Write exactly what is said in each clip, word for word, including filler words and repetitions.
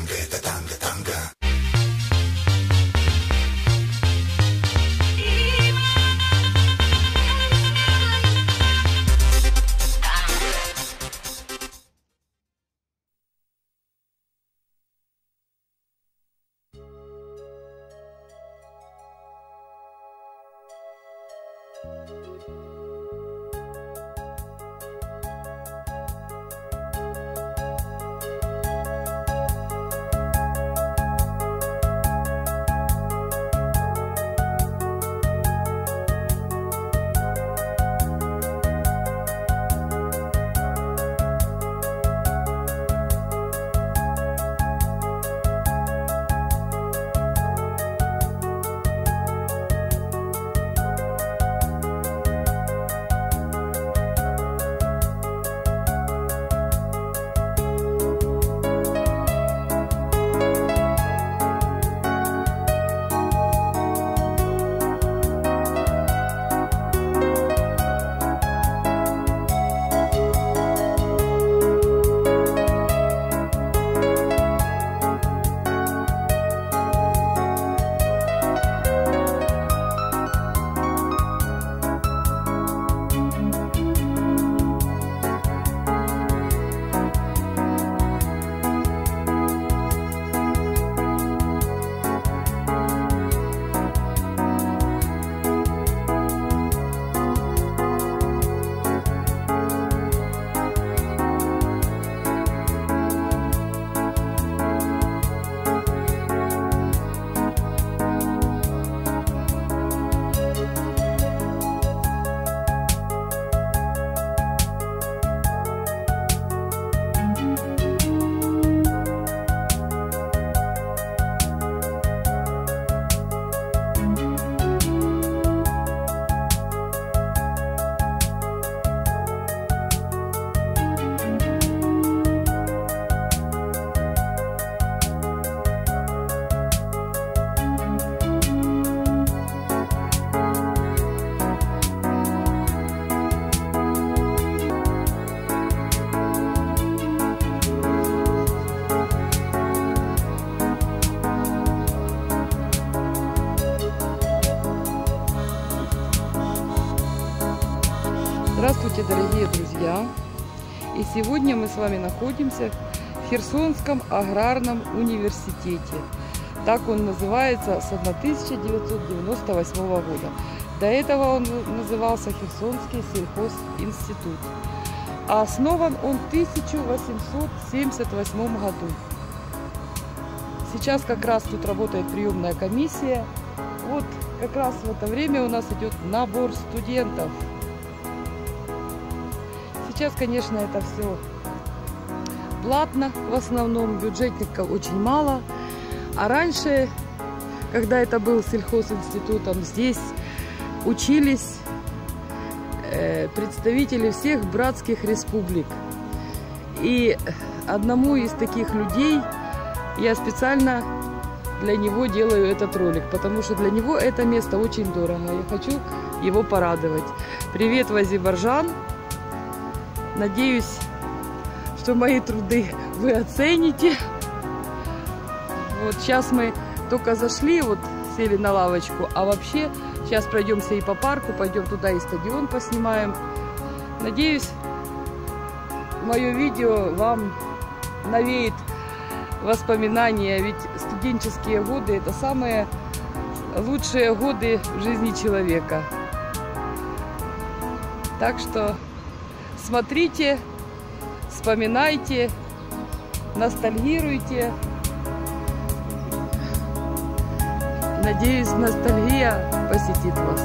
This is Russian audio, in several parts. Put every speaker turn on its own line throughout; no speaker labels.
танго, это танго, танго.
Здравствуйте, дорогие друзья! И сегодня мы с вами находимся в Херсонском аграрном университете. Так он называется с тысяча девятьсот девяносто восьмого года. До этого он назывался Херсонский сельхозинститут. А основан он в тысяча восемьсот семьдесят восьмом году. Сейчас как раз тут работает приемная комиссия. Вот как раз в это время у нас идет набор студентов. Сейчас, конечно, это все платно, в основном бюджетников очень мало. А раньше, когда это был сельхозинститутом, здесь учились э, представители всех братских республик. И одному из таких людей я специально для него делаю этот ролик, потому что для него это место очень дорого. Я хочу его порадовать. Привет в Азербайджан! Надеюсь, что мои труды вы оцените. Вот сейчас мы только зашли, вот сели на лавочку, а вообще сейчас пройдемся и по парку, пойдем туда и стадион поснимаем. Надеюсь, мое видео вам навеет воспоминания, ведь студенческие годы — это самые лучшие годы в жизни человека. Так что смотрите, вспоминайте, ностальгируйте. Надеюсь, ностальгия посетит вас.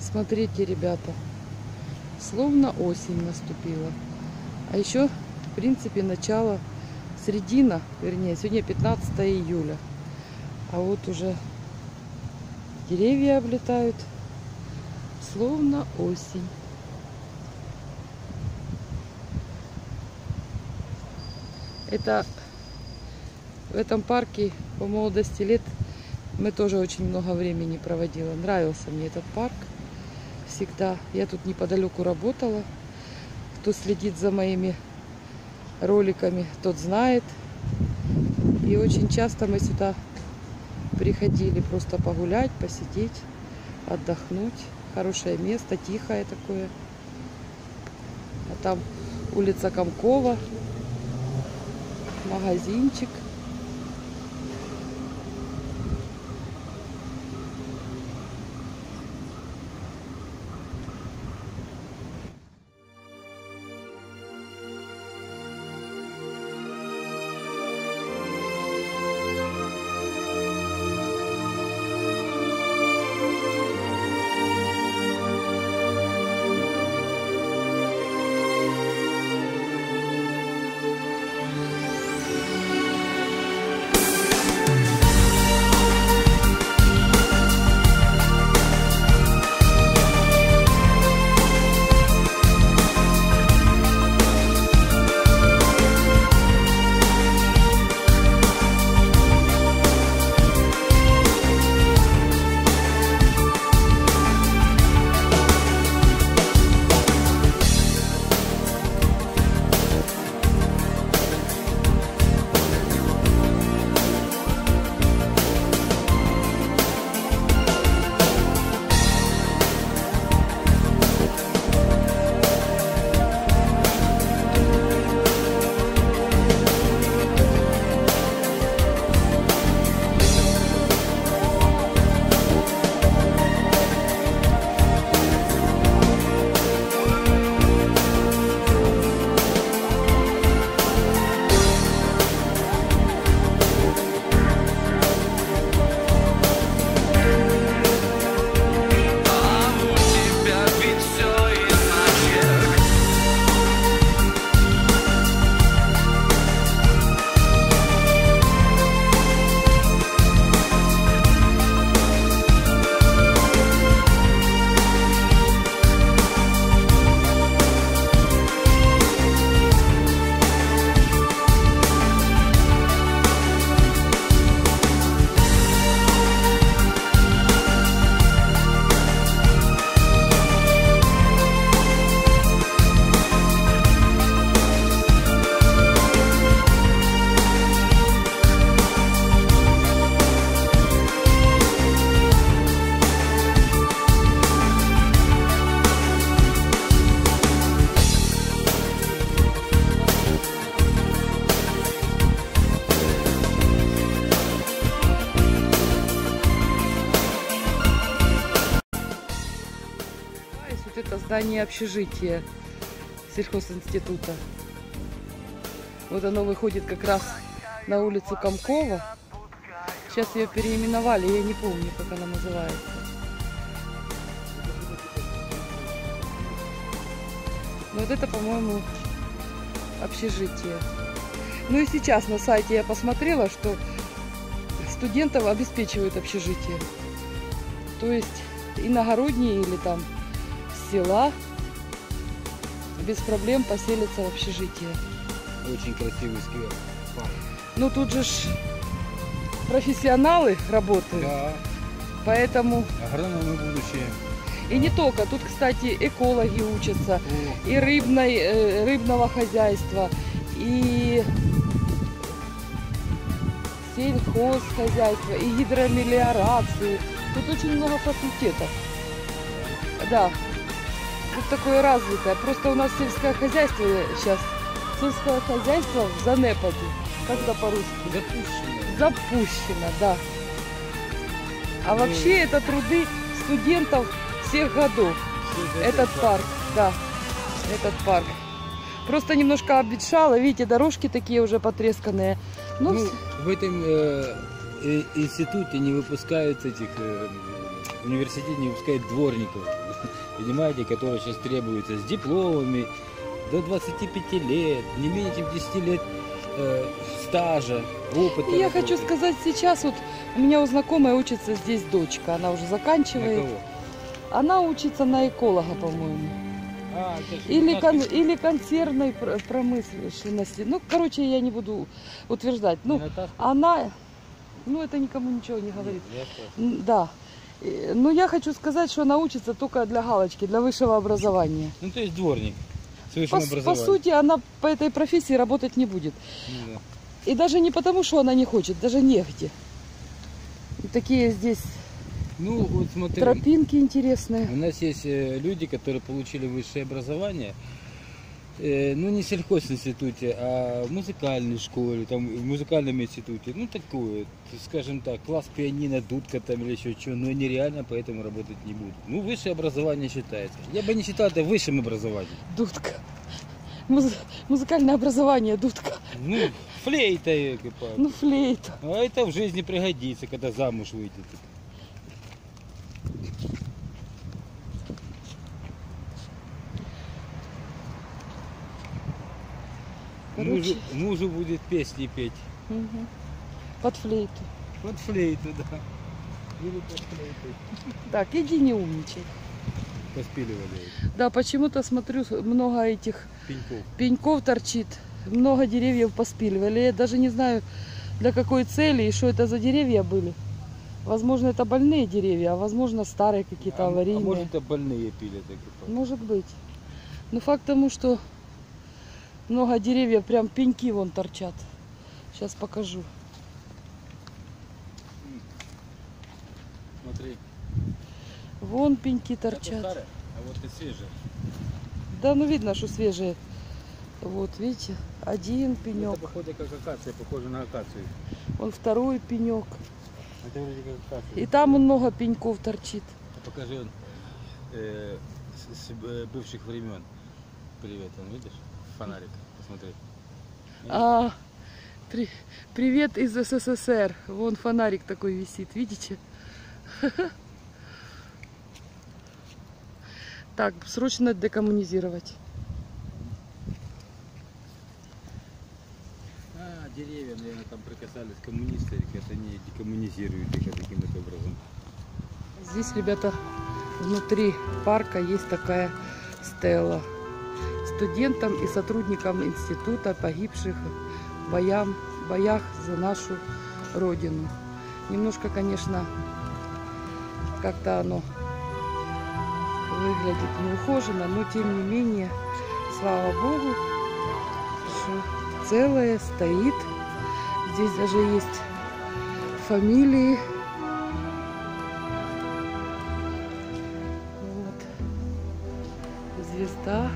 Смотрите, ребята, словно осень наступила. А еще, в принципе, начало, середина, вернее, сегодня пятнадцатое июля. А вот уже деревья облетают, словно осень. Это в этом парке по молодости лет мы тоже очень много времени проводила. Нравился мне этот парк всегда. Я тут неподалеку работала. Кто следит за моими роликами, тот знает. И очень часто мы сюда приходили просто погулять, посидеть, отдохнуть. Хорошее место, тихое такое. А там улица Комкова, магазинчик. Это здание общежития сельхозинститута. Вот оно выходит как раз на улицу Комкова. Сейчас ее переименовали, я не помню, как она называется. Но вот это, по-моему, общежитие. Ну и сейчас на сайте я посмотрела, что студентов обеспечивают общежитие. То есть иногородние или там села без проблем поселятся в общежитие.
Очень красивый сквер. Парк.
Ну тут же ж профессионалы работают.
Да.
Поэтому...
Агрономы будущее.
И не только. Тут, кстати, экологи учатся.
О.
И рыбной, э, рыбного хозяйства. И сельхозхозяйства. И гидромелиорации. Тут очень много факультетов. Да. Тут такое развитое. Просто у нас сельское хозяйство сейчас. Сельское хозяйство в занепаде. Как-то по-русски.
Запущено.
Запущено, да. А
Ну,
вообще это труды студентов всех годов. Этот парк, да. Этот парк. Просто немножко обветшало. Видите, дорожки такие уже потресканные. Но
Ну,
вс-
в этом э, э, институте не выпускают этих э,
университет не выпускает дворников, понимаете, которые сейчас требуются с дипломами до двадцати пяти лет, не менее чем десяти лет э, стажа, опыта.
И я
работы.
хочу сказать, сейчас вот у меня у знакомой учится здесь дочка, она уже
На
заканчивает.
кого?
Она учится на эколога, по-моему.
А, это ж
Или, кон-
Наташка.
или консервной пр- промышленности. Ну, короче, я не буду утверждать.
Не
Ну,
Наташка?
она, ну, это никому ничего не говорит.
Нет, я спрашиваю.
М, Да. Э, Но я хочу сказать, что она учится только для галочки, для высшего образования.
Ну, то есть дворник с
По,
высшим
с- по
образованием.
сути, она по этой профессии работать не будет.
Ну, да.
И даже не потому, что она не хочет, даже негде. И такие здесь
Ну, вот смотри,
тропинки интересные.
у нас есть э, люди, которые получили высшее образование, э, ну, не в сельхозинституте, а в музыкальной школе, там, в музыкальном институте, ну, такое, скажем так, класс пианино, дудка там или еще что, но они реально поэтому работать не будут. Ну, высшее образование считается. Я бы не считал это высшим образованием.
Дудка. Муз- Музыкальное образование, дудка.
Ну, флейта, э, типа.
Ну, флейта.
А это в жизни пригодится, когда замуж выйдет.
Короче.
Мужу, мужу будет песни петь.
Мгм. Под флейту.
Под флейту, да. Или под флейту.
Так, иди не умничай.
Поспиливали
Да, почему-то смотрю, много этих
пеньков.
пеньков торчит. Много деревьев поспиливали. Я даже не знаю, для какой цели и что это за деревья были. Возможно, это больные деревья, а возможно, старые какие-то
А,
аварийные.
а может, это больные пили так и по-
Может быть. Но факт тому, что много деревьев, прям пеньки вон торчат. Сейчас покажу.
Смотри.
Вон пеньки
Это
торчат.
старое, а вот и свежее.
Да, ну видно, что свежие. Вот, видите, один
Это
пенек,
походу как акация, похоже на акацию.
вон второй пенек.
Это вроде как акация.
И там много пеньков торчит.
Покажи он э, с, с, э, бывших времен. Привет, он видишь? Фонарик, посмотри.
А, при- привет из СССР. Вон фонарик такой висит, видите? Так, срочно декоммунизировать.
А, деревья, наверное, там прикасались коммунисты, это они декоммунизируют их таким вот образом.
Здесь, ребята, внутри парка есть такая стела. Студентам и сотрудникам института, погибших в боям, боях за нашу родину. Немножко, конечно, как-то оно выглядит неухоженно, но тем не менее, слава Богу, что целое стоит. Здесь даже есть фамилии. Вот. Звезда.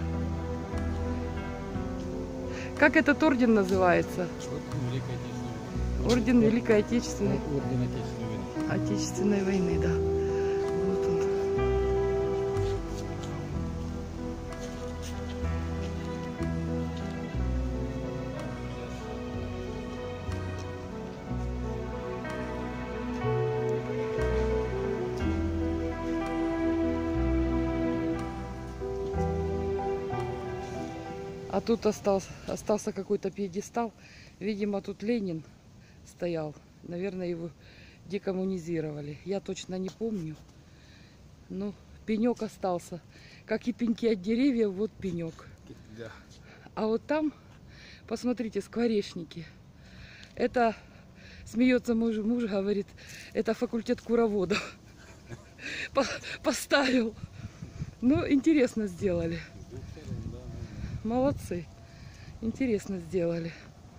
Как этот орден называется?
Вот Великая Отечественная.
Орден Великой Отечественной,
Орден Отечественной войны.
Отечественной войны, да. Вот он. А тут остался, остался какой-то пьедестал. Видимо, тут Ленин стоял. Наверное, его декоммунизировали. Я точно не помню. Ну, пенек остался. Как и пеньки от деревьев, вот пенек.
Да.
А вот там, посмотрите, скворечники. Это, смеется мой муж, говорит, это факультет куроводов. По- Поставил. Ну, интересно сделали.
С двух сторон, да.
Молодцы. Интересно сделали.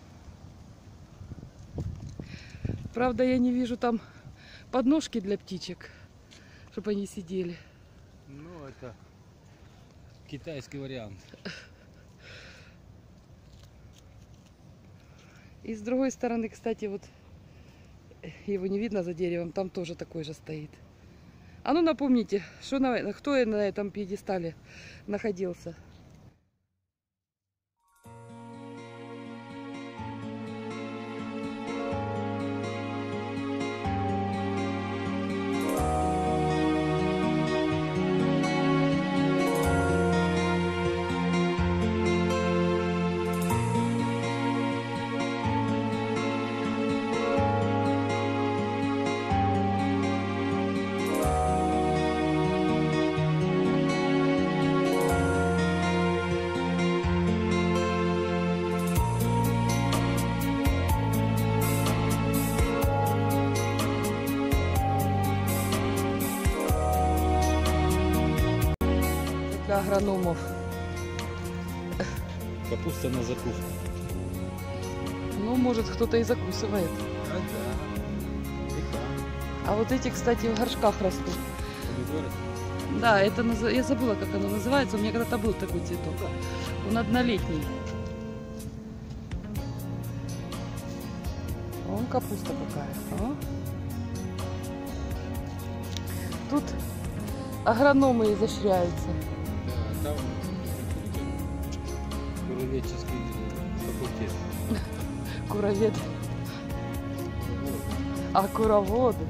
Правда, я не вижу там подножки для птичек, чтобы они сидели.
Ну, это китайский вариант.
И с другой стороны, кстати, вот его не видно за деревом, там тоже такой же стоит. А ну напомните, что на, кто на этом пьедестале находился? агрономов.
Капуста на закуску.
Ну, может, кто-то и закусывает.
А, да.
А вот эти, кстати, в горшках растут.
Помидоры.
Да, это наз- я забыла, как оно называется. У меня когда-то был такой цветок. Он однолетний. Вон капуста какая. А? Тут агрономы изощряются.
Да, там куроведческий факультет.
Куроведы. А куроводы.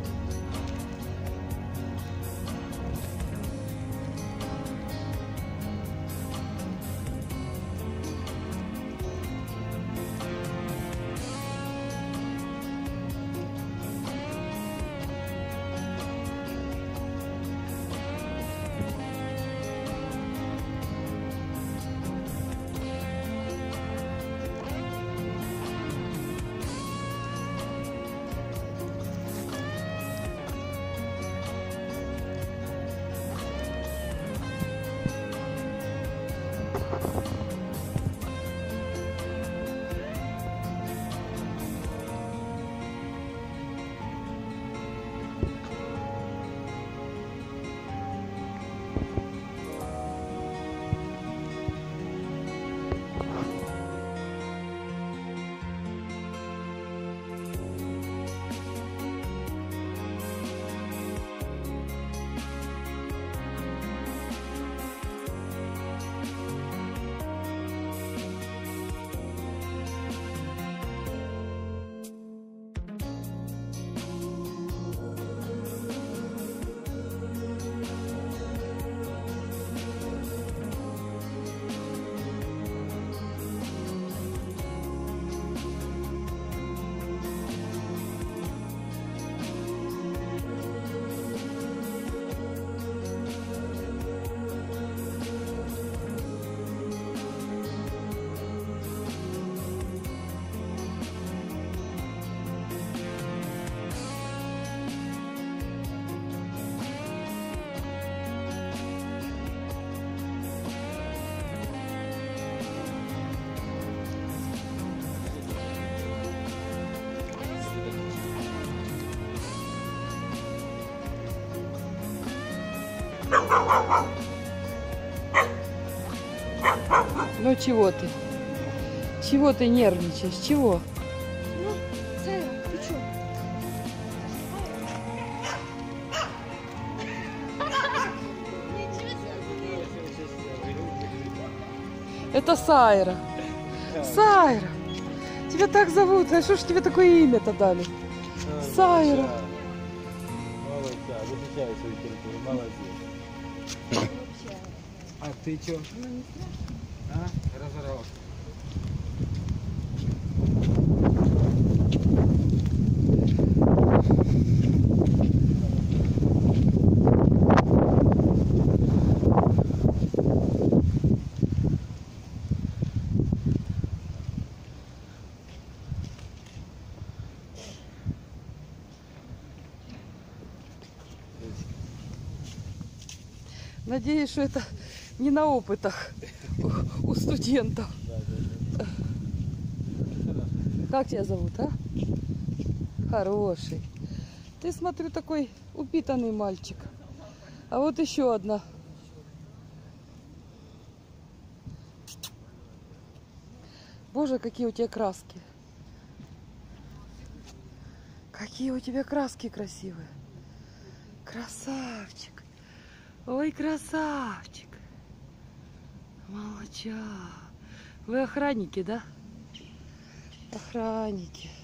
Ну чего ты? Чего ты нервничаешь? Чего?
Ну, Сайра, ты чё?
Это Сайра. Сайра. Тебя так зовут. А что ж тебе такое имя-то дали? Сайра.
Молодца, защищай свою территорию, молодец.
А ты чё? А? Разорвал.
Надеюсь, что это не на опытах у студентов. Как тебя зовут, а? Хороший. Ты, смотрю, такой упитанный мальчик. А вот еще одна. Боже, какие у тебя краски. Какие у тебя краски красивые. Красавчик. Ой, красавчик. Молодча. Вы охранники, да? Охранники.